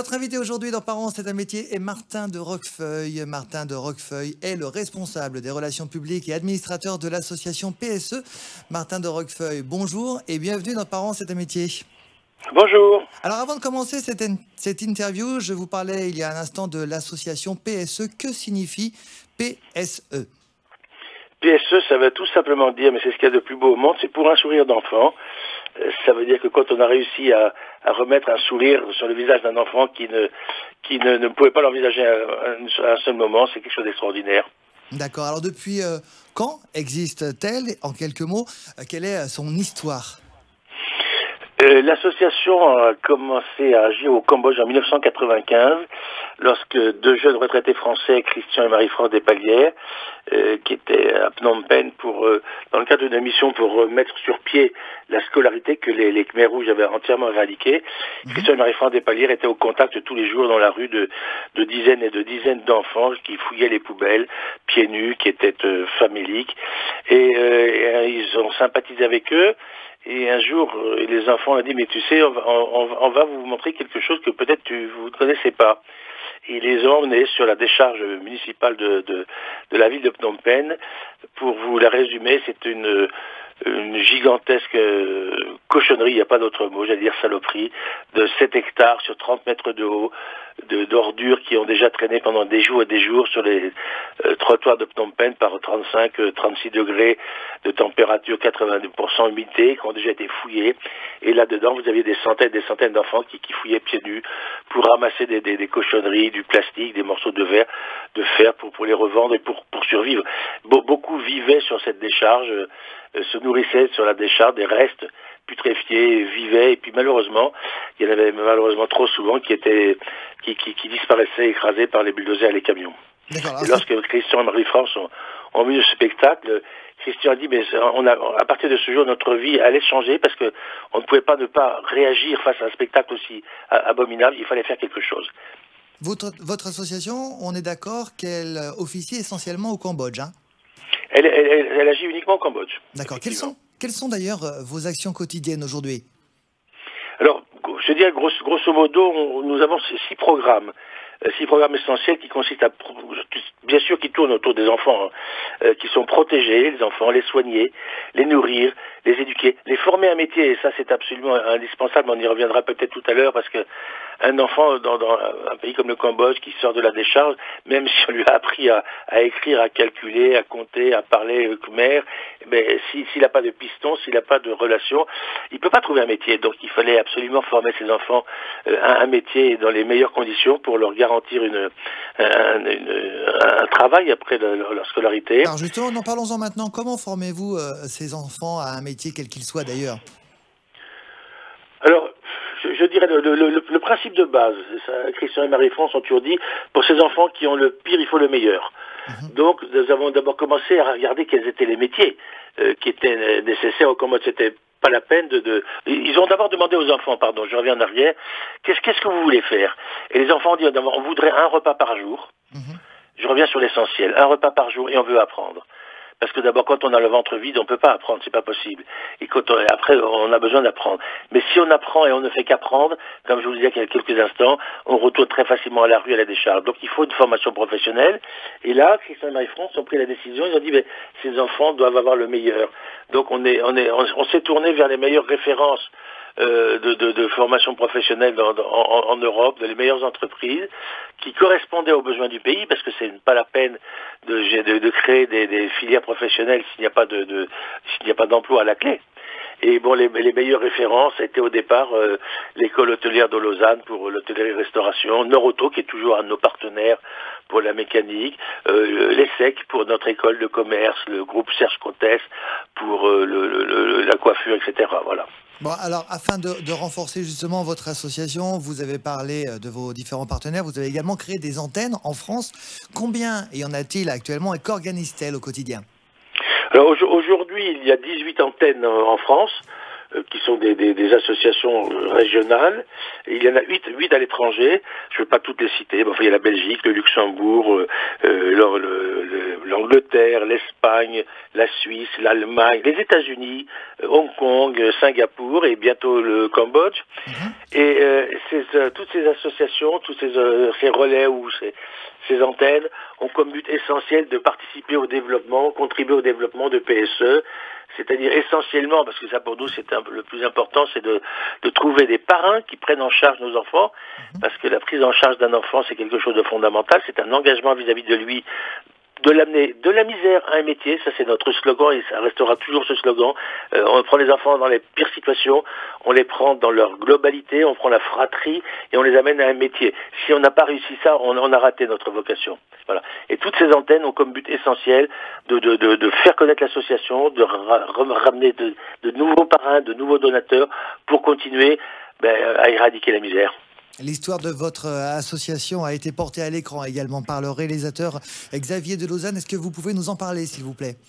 Notre invité aujourd'hui dans Parents, c'est un métier est Martin de Roquefeuille. Martin de Roquefeuille est le responsable des relations publiques et administrateur de l'association PSE. Martin de Roquefeuille, bonjour et bienvenue dans Parents, c'est un métier. Bonjour. Alors avant de commencer cette interview, je vous parlais il y a un instant de l'association PSE. Que signifie PSE? PSE, ça veut tout simplement dire, mais c'est ce qu'il y a de plus beau au monde, c'est pour un sourire d'enfant. Ça veut dire que quand on a réussi à remettre un sourire sur le visage d'un enfant qui ne pouvait pas l'envisager à un seul moment, c'est quelque chose d'extraordinaire. D'accord, alors depuis quand existe-t-elle? En quelques mots, quelle est son histoire? L'association a commencé à agir au Cambodge en 1995, lorsque deux jeunes retraités français, Christian et Marie-France Despalières, qui étaient à Phnom Penh dans le cadre d'une mission pour mettre sur pied la scolarité que les Khmers rouges avaient entièrement éradiquée. Christian et Marie-France Despalières étaient au contact tous les jours dans la rue de dizaines et de dizaines d'enfants qui fouillaient les poubelles, pieds nus, qui étaient faméliques, et ils ont sympathisé avec eux. Et un jour, les enfants ont dit, mais tu sais, on va vous montrer quelque chose que peut-être vous ne connaissez pas. Et ils les ont emmenés sur la décharge municipale de la ville de Phnom Penh. Pour vous la résumer, c'est une gigantesque cochonnerie, il n'y a pas d'autre mot, j'allais dire saloperie, de 7 hectares sur 30 mètres de haut, d'ordures qui ont déjà traîné pendant des jours et des jours sur les trottoirs de Phnom Penh par 35-36 degrés de température, 80% humidité, qui ont déjà été fouillés. Et là-dedans, vous aviez des centaines d'enfants qui fouillaient pieds nus pour ramasser des cochonneries, du plastique, des morceaux de fer pour les revendre et pour survivre. Beaucoup vivaient sur cette décharge, se nourrissaient sur la décharge des restes putréfiés, vivaient, et puis malheureusement, il y en avait trop souvent qui disparaissaient écrasés par les bulldozers et les camions. Et lorsque Christian et Marie-France ont vu ce spectacle, Christian a dit, mais à partir de ce jour, notre vie allait changer parce que on ne pouvait pas ne pas réagir face à un spectacle aussi abominable, il fallait faire quelque chose. Votre association, on est d'accord qu'elle officie essentiellement au Cambodge, hein? Elle agit uniquement au Cambodge. D'accord. Quelles sont d'ailleurs vos actions quotidiennes aujourd'hui? Alors, je dirais grosso modo, nous avons 6 programmes. 6 programmes essentiels qui consistent bien sûr, qui tournent autour des enfants, qui sont protégés, les enfants, les soigner, les nourrir, les éduquer, les former à un métier, et ça c'est absolument indispensable, on y reviendra peut-être tout à l'heure, parce que un enfant dans un pays comme le Cambodge qui sort de la décharge, même si on lui a appris à écrire, à calculer, à compter, à parler khmer, mais s'il n'a pas de piston, s'il n'a pas de relation, il ne peut pas trouver un métier. Donc il fallait absolument former ses enfants à un métier dans les meilleures conditions pour leur garantir un travail après leur scolarité. Alors justement, parlons-en maintenant. Comment formez-vous ces enfants à un métier quel qu'il soit d'ailleurs? Alors, je dirais le principe de base, Christian et Marie-France ont toujours dit, pour ces enfants qui ont le pire, il faut le meilleur. Donc, nous avons d'abord commencé à regarder quels étaient les métiers qui étaient nécessaires au Cambodge. C'était pas la peine Ils ont d'abord demandé aux enfants, je reviens en arrière, qu'est-ce que vous voulez faire? Et les enfants ont dit, on voudrait un repas par jour. Je reviens sur l'essentiel, un repas par jour et on veut apprendre. Parce que d'abord, quand on a le ventre vide, on ne peut pas apprendre, c'est pas possible. Et après, on a besoin d'apprendre. Mais si on apprend et on ne fait qu'apprendre, comme je vous le disais il y a quelques instants, on retourne très facilement à la rue, à la décharge. Donc il faut une formation professionnelle. Et là, Christian et Marie-France ont pris la décision, ils ont dit, mais ces enfants doivent avoir le meilleur. Donc on s'est tourné vers les meilleures références de formation professionnelle en Europe, de les meilleures entreprises qui correspondaient aux besoins du pays, parce que c'est pas la peine de créer des filières professionnelles s'il n'y a pas d'emploi à la clé. Et bon, les meilleures références étaient au départ l'école hôtelière de Lausanne pour l'hôtellerie-restauration, Noroto qui est toujours un de nos partenaires pour la mécanique, l'ESSEC pour notre école de commerce, le groupe Serge Comtesse pour la coiffure, etc. Voilà. Bon, alors, afin de renforcer justement votre association, vous avez parlé de vos différents partenaires, vous avez également créé des antennes en France. Combien y en a-t-il actuellement et qu'organise-t-elle au quotidien? Alors aujourd'hui, il y a 18 antennes en France. qui sont des associations régionales. Et il y en a 8 à l'étranger. Je ne veux pas toutes les citer. Enfin, il y a la Belgique, le Luxembourg, l'Angleterre, l'Espagne, la Suisse, l'Allemagne, les États-Unis, Hong Kong, Singapour et bientôt le Cambodge. Et toutes ces associations, tous ces relais ou ces antennes ont comme but essentiel de participer au développement, contribuer au développement de PSE, c'est-à-dire essentiellement, parce que ça pour nous c'est le plus important, c'est de trouver des parrains qui prennent en charge nos enfants, parce que la prise en charge d'un enfant c'est quelque chose de fondamental, c'est un engagement vis-à-vis de lui, de l'amener de la misère à un métier, ça c'est notre slogan et ça restera toujours ce slogan. On prend les enfants dans les pires situations, on les prend dans leur globalité, on prend la fratrie et on les amène à un métier. Si on n'a pas réussi ça, on a raté notre vocation. Voilà. Et toutes ces antennes ont comme but essentiel de faire connaître l'association, de ramener de nouveaux parrains, de nouveaux donateurs pour continuer à éradiquer la misère. L'histoire de votre association a été portée à l'écran également par le réalisateur Xavier de Lausanne. Est-ce que vous pouvez nous en parler, s'il vous plaît?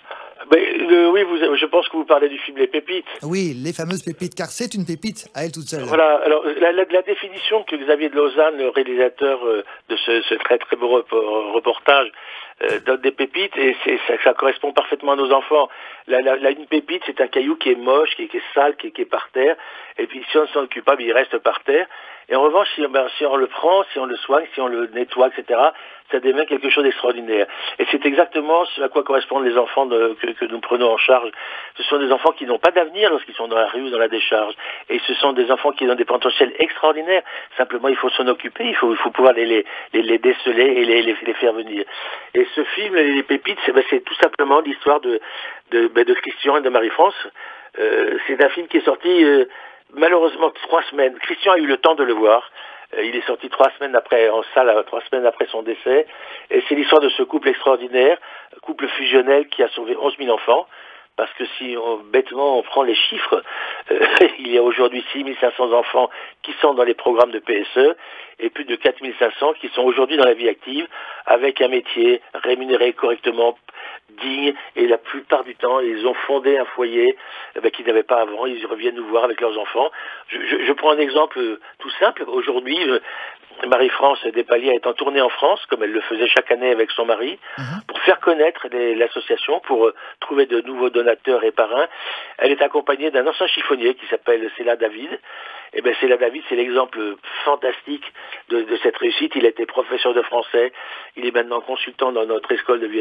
Oui, je pense que vous parlez du film Les Pépites. Oui, les fameuses pépites, car c'est une pépite à elle toute seule. Voilà, alors la définition que Xavier de Lausanne, le réalisateur de ce très très beau reportage, donne des pépites, et ça correspond parfaitement à nos enfants. Une pépite, c'est un caillou qui est moche, qui est sale, qui est par terre, et puis si on ne s'en occupe pas, il reste par terre. Et en revanche, si on le prend, si on le soigne, si on le nettoie, etc., ça devient quelque chose d'extraordinaire. Et c'est exactement ce à quoi correspondent les enfants que nous prenons en charge. Ce sont des enfants qui n'ont pas d'avenir lorsqu'ils sont dans la rue ou dans la décharge. Et ce sont des enfants qui ont des potentiels extraordinaires. Simplement, il faut s'en occuper, il faut pouvoir les déceler et les faire venir. Et ce film, Les Pépites, c'est tout simplement l'histoire de Christian et de Marie-France. C'est un film qui est sorti malheureusement 3 semaines. Christian a eu le temps de le voir. Il est sorti 3 semaines après, en salle, 3 semaines après son décès. Et c'est l'histoire de ce couple extraordinaire, couple fusionnel qui a sauvé 11 000 enfants. Parce que si bêtement on prend les chiffres, il y a aujourd'hui 6 500 enfants qui sont dans les programmes de PSE et plus de 4 500 qui sont aujourd'hui dans la vie active avec un métier rémunéré correctement, digne, et la plupart du temps ils ont fondé un foyer qu'ils n'avaient pas avant. Ils reviennent nous voir avec leurs enfants. Je prends un exemple tout simple. Aujourd'hui, Marie-France Despalières est en tournée en France, comme elle le faisait chaque année avec son mari, pour faire connaître l'association, pour trouver de nouveaux donateurs et parrains. Elle est accompagnée d'un ancien chiffonnier qui s'appelle Céla David. Et Céla David, c'est l'exemple fantastique de cette réussite. Il a été professeur de français. Il est maintenant consultant dans notre école de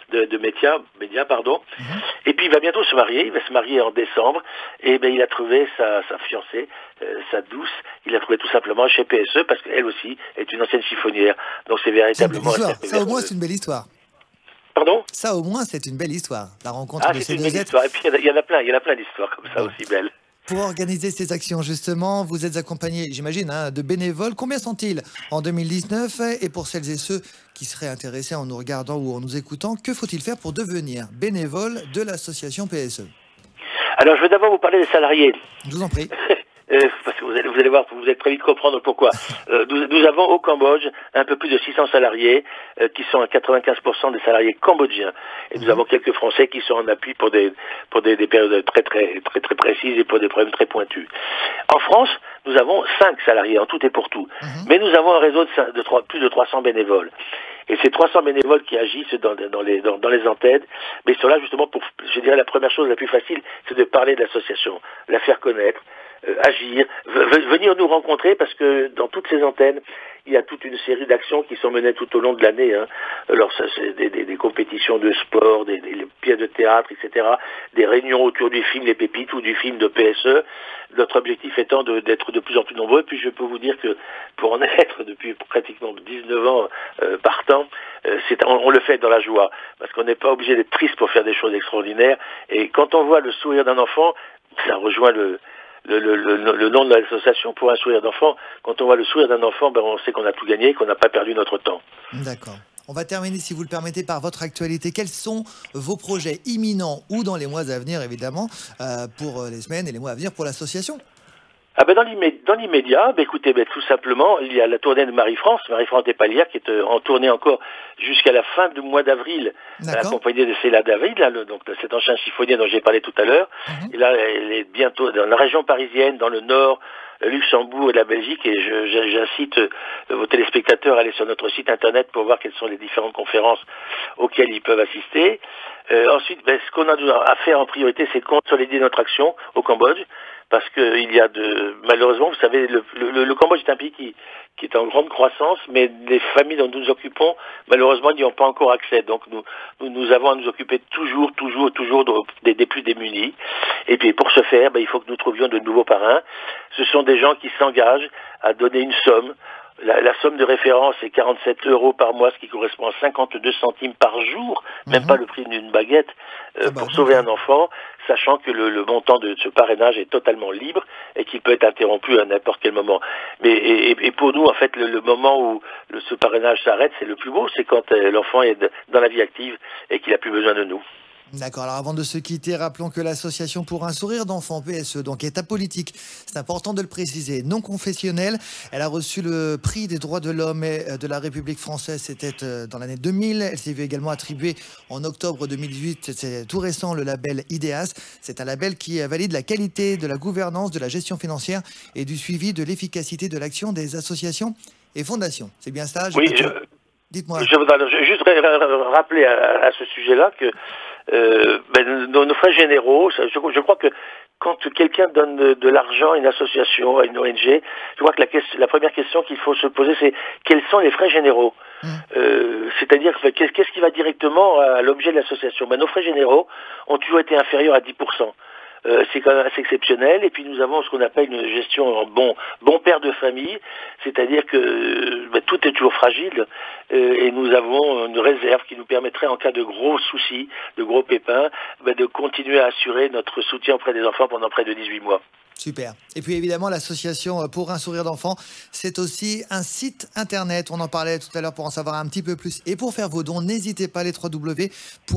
médias. Et puis il va bientôt se marier. Il va se marier en décembre. Et il a trouvé sa fiancée, sa douce. Il l'a trouvé tout simplement chez PSE parce qu'elle aussi est une ancienne chiffonnière. Donc c'est véritablement... Ça au moins c'est une belle histoire. Pardon ? Ça au moins c'est une belle histoire. La rencontre de ces deux êtres. Et puis il y en a plein d'histoires comme ça aussi belles. Pour organiser ces actions, justement, vous êtes accompagné, j'imagine, de bénévoles. Combien sont-ils en 2019? Et pour celles et ceux qui seraient intéressés en nous regardant ou en nous écoutant, que faut-il faire pour devenir bénévole de l'association PSE? Alors, je vais d'abord vous parler des salariés. Je vous en prie. Parce que vous allez voir, vous allez très vite comprendre pourquoi. Nous avons au Cambodge un peu plus de 600 salariés qui sont à 95% des salariés cambodgiens. Et nous avons quelques Français qui sont en appui pour des périodes très précises et pour des problèmes très pointus. En France, nous avons 5 salariés en tout et pour tout. Mais nous avons un réseau de plus de 300 bénévoles. Et ces 300 bénévoles qui agissent dans les antennes, mais sont là justement pour, je dirais, la première chose la plus facile, c'est de parler de l'association, la faire connaître, agir, venir nous rencontrer, parce que dans toutes ces antennes, il y a toute une série d'actions qui sont menées tout au long de l'année. Alors ça, c'est des compétitions de sport, des pièces de théâtre, etc., des réunions autour du film Les Pépites ou du film de PSE. Notre objectif étant d'être de plus en plus nombreux. Puis je peux vous dire que pour en être depuis pratiquement 19 ans partant, on le fait dans la joie, parce qu'on n'est pas obligé d'être triste pour faire des choses extraordinaires. Et quand on voit le sourire d'un enfant, ça rejoint le nom de l'association Pour un sourire d'enfant. Quand on voit le sourire d'un enfant, on sait qu'on a tout gagné, qu'on n'a pas perdu notre temps. D'accord. On va terminer, si vous le permettez, par votre actualité. Quels sont vos projets imminents ou dans les mois à venir, évidemment, pour les semaines et les mois à venir pour l'association ? Ah ben dans l'immédiat, écoutez, tout simplement, il y a la tournée de Marie-France Despalières, qui est en tournée encore jusqu'à la fin du mois d'avril, accompagnée de Céla David, donc de cet ancien chiffonnier dont j'ai parlé tout à l'heure. Et là, elle est bientôt dans la région parisienne, dans le Nord, le Luxembourg et la Belgique, et j'incite vos téléspectateurs à aller sur notre site internet pour voir quelles sont les différentes conférences auxquelles ils peuvent assister. Ensuite, ce qu'on a à faire en priorité, c'est de consolider notre action au Cambodge, parce que il y a malheureusement, vous savez, le Cambodge est un pays qui est en grande croissance, mais les familles dont nous nous occupons, malheureusement, n'y ont pas encore accès. Donc nous avons à nous occuper toujours des plus démunis. Et puis pour ce faire, il faut que nous trouvions de nouveaux parrains. Ce sont des gens qui s'engagent à donner une somme. La somme de référence est 47 € par mois, ce qui correspond à 52 centimes par jour, même pas le prix d'une baguette, pour sauver un enfant, sachant que le montant de ce parrainage est totalement libre et qu'il peut être interrompu à n'importe quel moment. Et pour nous, en fait, le moment où ce parrainage s'arrête, c'est le plus beau, c'est quand l'enfant est dans la vie active et qu'il n'a plus besoin de nous. D'accord, alors avant de se quitter, rappelons que l'association Pour un sourire d'enfant, PSE, donc est apolitique, c'est important de le préciser, non confessionnelle. Elle a reçu le prix des droits de l'homme et de la République française, c'était dans l'année 2000. Elle s'est vue également attribuer en octobre 2018, c'est tout récent, le label IDEAS. C'est un label qui valide la qualité de la gouvernance, de la gestion financière et du suivi de l'efficacité de l'action des associations et fondations. C'est bien ça? Oui, dites-moi. Je voudrais juste rappeler à ce sujet-là que nos frais généraux, je crois que quand quelqu'un donne de l'argent à une association, à une ONG, je crois que la première question qu'il faut se poser, c'est quels sont les frais généraux? C'est-à-dire qu'est-ce qui va directement à l'objet de l'association? Nos frais généraux ont toujours été inférieurs à 10%. C'est quand même assez exceptionnel. Et puis nous avons ce qu'on appelle une gestion en bon père de famille, c'est-à-dire que tout est toujours fragile, et nous avons une réserve qui nous permettrait, en cas de gros soucis, de gros pépins, de continuer à assurer notre soutien auprès des enfants pendant près de 18 mois. Super. Et puis évidemment, l'association Pour un sourire d'enfant, c'est aussi un site internet. On en parlait tout à l'heure pour en savoir un petit peu plus. Et pour faire vos dons, n'hésitez pas, les www.pse.ong.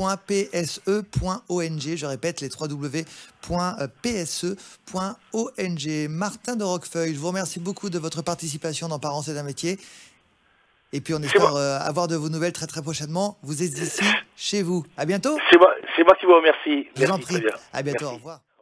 Je répète, les www.pse.ong. Martin de Roquefeuille, je vous remercie beaucoup de votre participation dans Parents, c'est un métier. Et puis on espère avoir de vos nouvelles très très prochainement. Vous êtes ici, chez vous. À bientôt. C'est moi qui vous remercie. Je vous en prie. À bientôt. Merci. Au revoir.